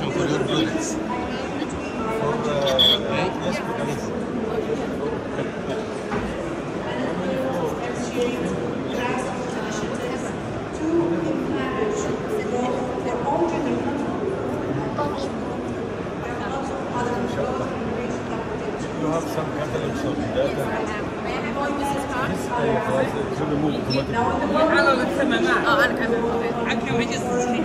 description for your products. Okay? Yes. You have some catalogs of data. May I have one business card? Yes, it will remove automatically. I can register.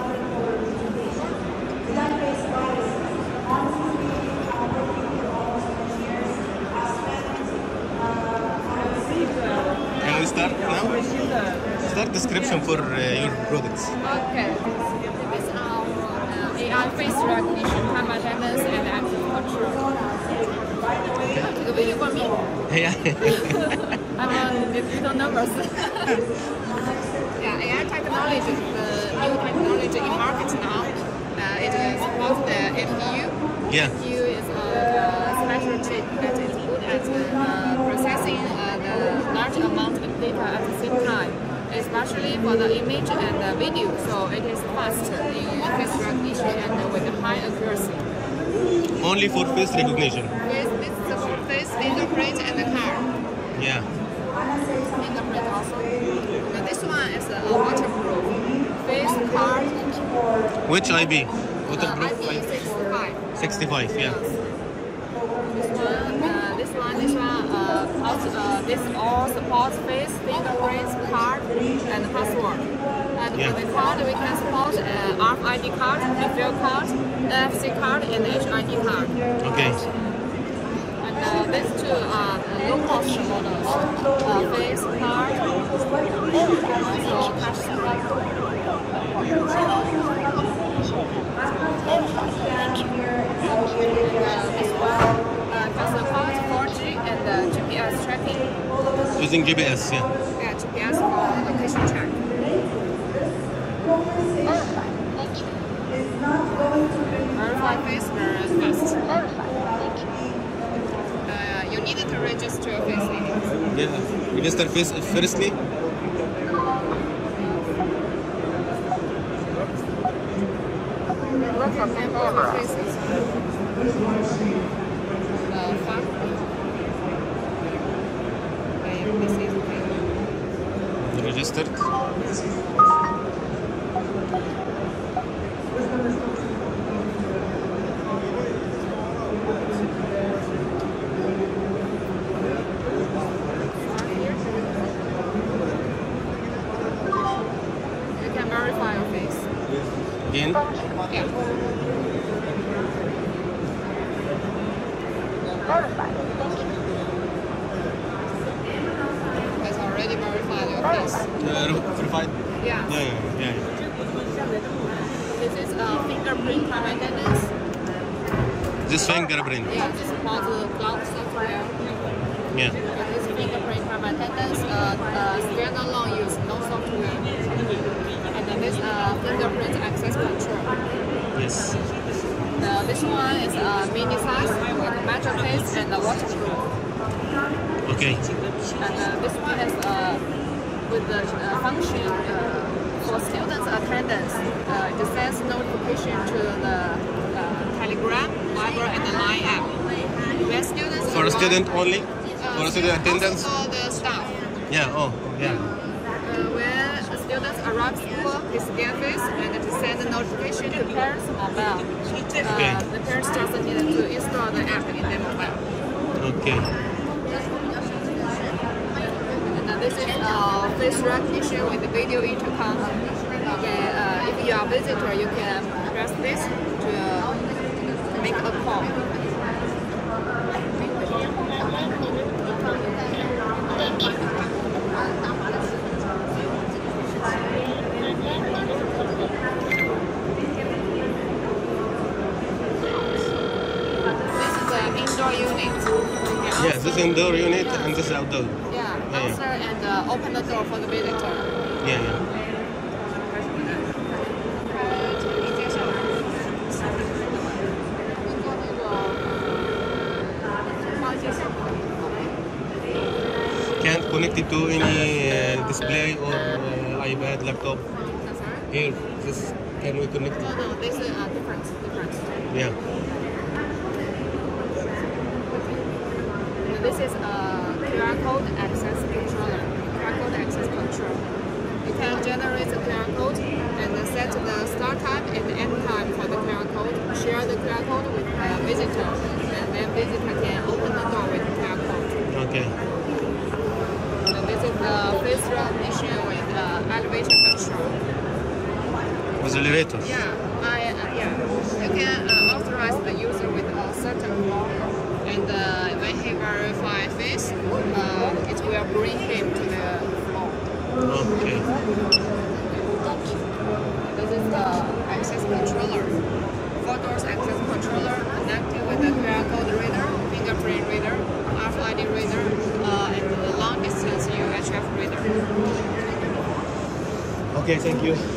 Can we start now? Start description for your products. Okay. This is our AI face recognition, time attendance, and active control. Take a video for me. Yeah. I'm a little nervous. Yeah, AI technology is the new technology in market now. It supports the NPU. Yeah. NPU is a special chip that is good at processing the large amount of data at the same time, especially for the image and the video. So it is fast in face recognition and with high accuracy. Only for face recognition. This support face, fingerprint, and the card. Yeah. Fingerprint also. And this one is a waterproof face card. Which IB? Waterproof IP65. 65, yeah. This all supports face, fingerprints, card, and password. And Yeah. for the card, we can support RFID card, refill card, NFC card, and HID card. Okay. And these two are low-cost models. Face, card, also touch screen. This one can support 4G and GPS tracking. Using GPS, yeah. Yeah, GPS for location track. Verify face very fast. You need to register your face in. Yeah. Register face firstly. Faces. Fun. This is okay. Registered. You can verify your face. Again. Yeah. Has already verified your face. Verified? Yeah. Yeah. This is fingerprint time attendance. This fingerprint. Yeah, this is called cloud software. Yeah. This fingerprint time attendance, standalone use, no software. And then this fingerprint access control. Yes. This one is mini size with measure face and waterproof. Okay. And this one is with the function for students' attendance. It sends notification to the Telegram, Viber, and the Line app. When students For a arrive, student only? For a student attendance? also for the staff. Yeah. Oh, yeah. When students arrive school, they scan face and to send a notification to parents' mobile. Okay. The parents just need to install the app in their mobile. Okay. And this is face recognition with the video intercom. Okay, if you are a visitor, you can press this to make a call. Indoor unit. Yes, this is indoor unit and this is outdoor. Yeah, Yeah. answer and open the door for the visitor. Yeah. Can't connect it to any display or iPad, laptop. Here, this can we connect it? No, this is different. Yeah. This is a QR code access controller. QR code access control. You can generate the QR code and set the start time and end time for the QR code. Share the QR code with a visitor, and then visitor can open the door with the QR code. Okay. And this is the face recognition with elevation control. With elevator. Yeah, you can authorize the user with a certain floor, and when he verifies face, it will bring him to the floor. Okay. This is the access controller. 4 doors access controller connected with the QR code reader, fingerprint reader, RFID reader, and the long distance UHF reader. Okay, thank you.